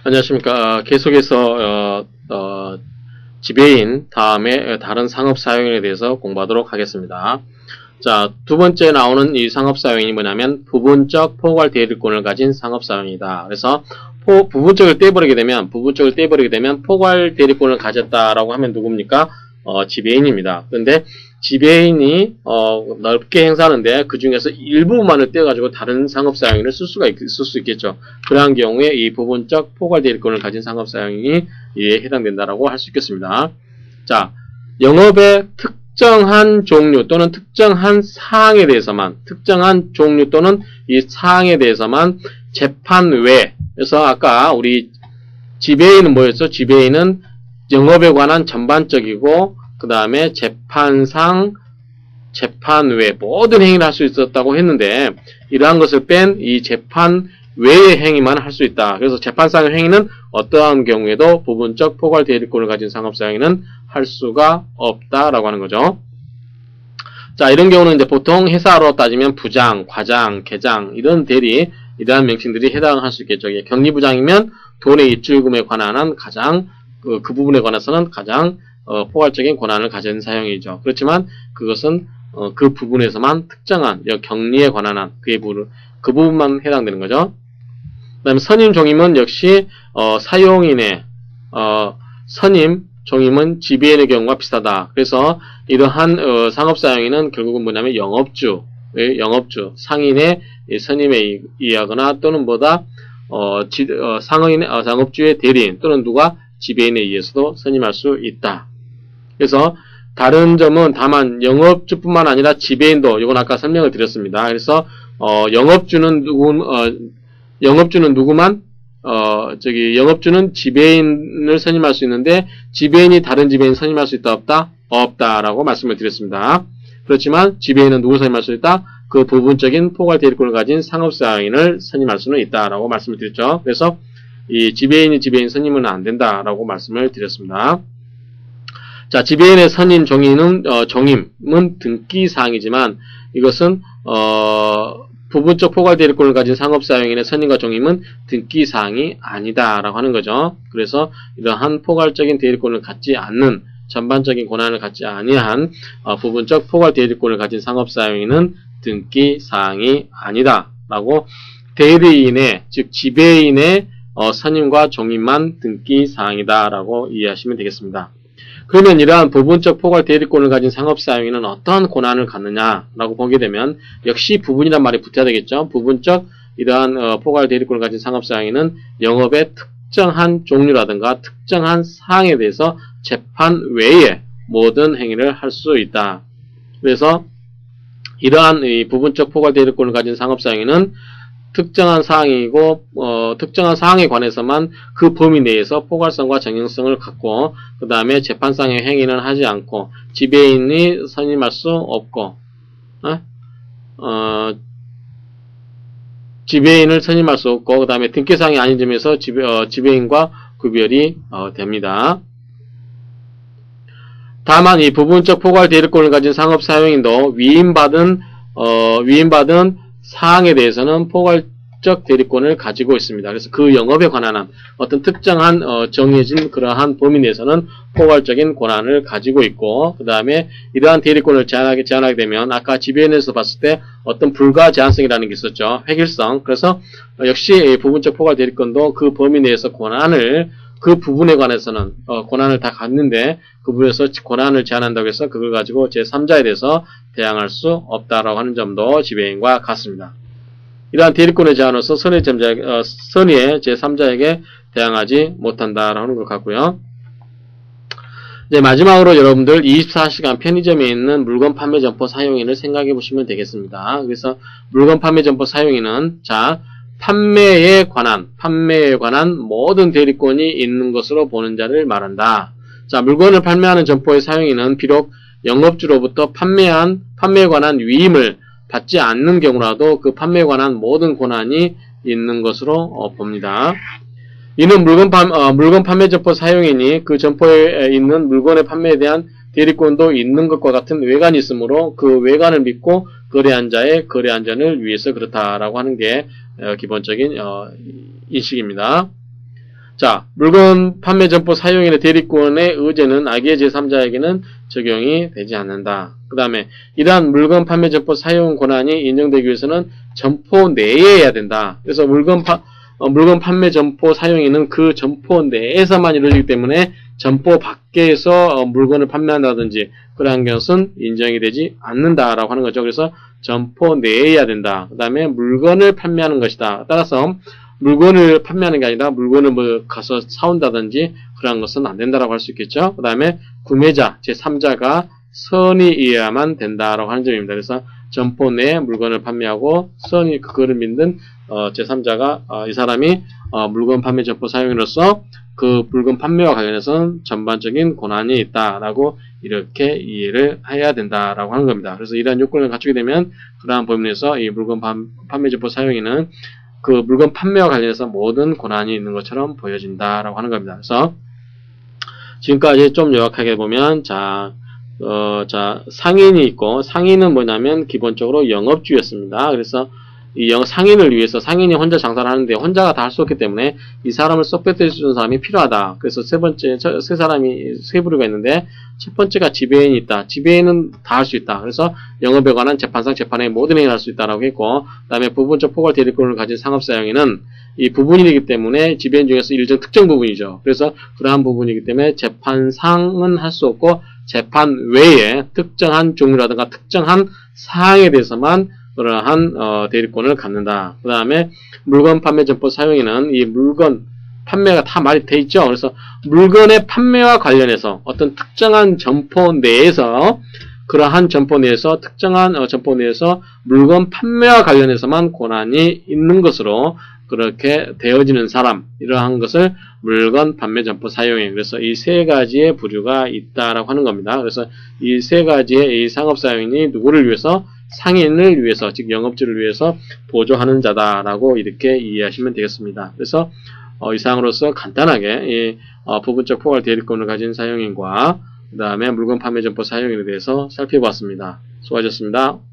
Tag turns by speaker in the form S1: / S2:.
S1: 안녕하십니까. 계속해서 지배인 다음에 다른 상업 사용인에 대해서 공부하도록 하겠습니다. 자, 두 번째 나오는 이 상업 사용인이 뭐냐면 부분적 포괄 대리권을 가진 상업 사용이다. 그래서 부분적을 떼버리게 되면 포괄 대리권을 가졌다라고 하면 누굽니까? 지배인입니다. 그런데 지배인이 넓게 행사하는데 그 중에서 일부만을 떼가지고 다른 상업사용인을 쓸 수 있겠죠. 그러한 경우에 이 부분적 포괄 대리권을 가진 상업사용인이 이에 해당된다라고 할 수 있겠습니다. 자, 영업의 특정한 종류 또는 특정한 사항에 대해서만 이 사항에 대해서만 재판 외. 그래서 아까 우리 지배인은 뭐였어? 지배인은 영업에 관한 전반적이고 그 다음에 재판상, 재판 외 모든 행위를 할 수 있었다고 했는데 이러한 것을 뺀 이 재판 외의 행위만 할 수 있다. 그래서 재판상의 행위는 어떠한 경우에도 부분적 포괄 대리권을 가진 상업사용인은 할 수가 없다라고 하는 거죠. 자, 이런 경우는 이제 보통 회사로 따지면 부장, 과장, 계장 이런 대리 이러한 명칭들이 해당할 수 있겠죠. 경리부장이면 돈의 입출금에 관한 가장 그 부분에 관해서는 가장 포괄적인 권한을 가진 사용이죠. 그렇지만 그것은 그 부분에서만 특정한 경리에 관한 한 그 부분만 해당되는 거죠. 그 다음에 선임 종임은 역시 사용인의 선임 종임은 지배인의 경우가 비슷하다. 그래서 이러한 상업사용인은 결국은 뭐냐면 영업주 상인의 선임에 의하거나 또는 보다 상업주의 대리인 또는 누가 지배인에 의해서도 선임할 수 있다. 그래서 다른 점은 다만 영업주뿐만 아니라 지배인도 이건 아까 설명을 드렸습니다. 그래서 영업주는 누구만 영업주는 지배인을 선임할 수 있는데 지배인이 다른 지배인 선임할 수 있다 없다? 없다라고 말씀을 드렸습니다. 그렇지만 지배인은 누구 선임할 수 있다? 그 부분적인 포괄 대리권을 가진 상업사용인을 선임할 수는 있다라고 말씀을 드렸죠. 그래서 이 지배인 선임은 안 된다라고 말씀을 드렸습니다. 자, 지배인의 선임 종임은 등기사항이지만 이것은 부분적 포괄 대리권을 가진 상업사용인의 선임과 종임은 등기사항이 아니다라고 하는 거죠. 그래서 이러한 포괄적인 대리권을 갖지 않는 전반적인 권한을 갖지 아니한 부분적 포괄 대리권을 가진 상업사용인은 등기사항이 아니다라고 대리인의 즉 지배인의 선임과 종임만 등기사항이다라고 이해하시면 되겠습니다. 그러면 이러한 부분적 포괄 대리권을 가진 상업사용인은 어떠한 권한을 갖느냐라고 보게 되면 역시 부분이란 말이 붙어야 되겠죠. 부분적 이러한 포괄 대리권을 가진 상업사용인은 영업의 특정한 종류라든가 특정한 사항에 대해서 재판 외에 모든 행위를 할 수 있다. 그래서 이러한 이 부분적 포괄 대리권을 가진 상업사용인은 특정한 사항이고 특정한 사항에 관해서만 그 범위 내에서 포괄성과 정형성을 갖고 그 다음에 재판상의 행위는 하지 않고 지배인이 선임할 수 없고 지배인을 선임할 수 없고 그 다음에 등기사항이 아닌 점에서 지배인과 구별이 됩니다. 다만 이 부분적 포괄 대리권을 가진 상업사용인도 위임받은 사항에 대해서는 포괄적 대리권을 가지고 있습니다. 그래서 그 영업에 관한 한 어떤 특정한 정해진 그러한 범위 내에서는 포괄적인 권한을 가지고 있고 그 다음에 이러한 대리권을 제한하게 되면 아까 지배인에서 봤을 때 어떤 불가 제한성이라는 게 있었죠. 획일성. 그래서 역시 부분적 포괄 대리권도 그 범위 내에서 그 부분에 관해서는 권한을 다 갖는데 그 부분에서 권한을 제한한다고 해서 그걸 가지고 제3자에 대해서 대항할 수 없다라고 하는 점도 지배인과 같습니다. 이러한 대리권의 제한으로서 선의의 제3자에게 대항하지 못한다라는 것 같고요. 이제 마지막으로 여러분들 24시간 편의점에 있는 물건 판매 점포 사용인을 생각해 보시면 되겠습니다. 그래서 물건 판매 점포 사용인은 판매에 관한 모든 대리권이 있는 것으로 보는 자를 말한다. 자, 물건을 판매하는 점포의 사용인은 비록 영업주로부터 판매에 관한 위임을 받지 않는 경우라도 그 판매에 관한 모든 권한이 있는 것으로 봅니다. 이는 물건 판매 점포 사용인이 그 점포에 있는 물건의 판매에 대한 대리권도 있는 것과 같은 외관이 있으므로 그 외관을 믿고 거래한 자의 거래 안전을 위해서 그렇다라고 하는 게 기본적인 인식입니다. 자, 물건 판매 점포 사용인의 대리권의 의제는 악의 제3자에게는 적용이 되지 않는다. 그 다음에 이러한 물건 판매 점포 사용 권한이 인정되기 위해서는 점포 내에 해야 된다. 그래서 물건 판매 점포 사용인은 그 점포 내에서만 이루어지기 때문에 점포 밖에서 물건을 판매한다든지 그러한 것은 인정이 되지 않는다라고 하는 거죠. 그래서 점포 내에 해야 된다. 그 다음에 물건을 판매하는 것이다. 따라서 물건을 판매하는 게 아니라 물건을 뭐 가서 사온다든지 그런 것은 안 된다라고 할 수 있겠죠. 그 다음에 구매자, 제3자가 선의이어야만 된다라고 하는 점입니다. 그래서 점포 내에 물건을 판매하고 선의 그거를 믿는 제3자가 이 사람이 물건 판매 점포 사용인으로서 그 물건 판매와 관련해서는 전반적인 권한이 있다라고 이렇게 이해를 해야 된다라고 하는 겁니다. 그래서 이러한 요건을 갖추게 되면 그러한 범위 내에서 이 물건 판매 점포 사용인은 그 물건 판매와 관련해서 모든 권한이 있는 것처럼 보여진다라고 하는 겁니다. 그래서 지금까지 좀 요약하게 보면 자 상인이 있고 상인은 뭐냐면 기본적으로 영업주였습니다. 그래서 이 상인을 위해서 상인이 혼자 장사를 하는데 혼자가 다 할 수 없기 때문에 이 사람을 서포트해 주는 사람이 필요하다. 그래서 세 부류가 있는데 첫 번째가 지배인이 있다. 지배인은 다 할 수 있다. 그래서 영업에 관한 재판상 재판의 모든 행위를 할 수 있다라고 했고, 그다음에 부분적 포괄 대리권을 가진 상업사용인은 이 부분이기 때문에 지배인 중에서 일정 특정 부분이죠. 그래서 그러한 부분이기 때문에 재판상은 할 수 없고 재판 외에 특정한 종류라든가 특정한 사항에 대해서만 그러한 대리권을 갖는다. 그 다음에 물건 판매 점포 사용인은 이 물건 판매가 다 말이 돼 있죠. 그래서 물건의 판매와 관련해서 어떤 특정한 점포 내에서 그러한 점포 내에서 특정한 점포 내에서 물건 판매와 관련해서만 권한이 있는 것으로 그렇게 되어지는 사람, 이러한 것을 물건 판매 점포 사용인. 그래서 이 세 가지의 부류가 있다라고 하는 겁니다. 그래서 이 세 가지의 이 상업 사용인이 누구를 위해서? 상인을 위해서, 즉 영업주를 위해서 보조하는 자다라고 이렇게 이해하시면 되겠습니다. 그래서 이상으로서 간단하게 이 부분적 포괄 대리권을 가진 사용인과 그 다음에 물건 판매 점포 사용인에 대해서 살펴보았습니다. 수고하셨습니다.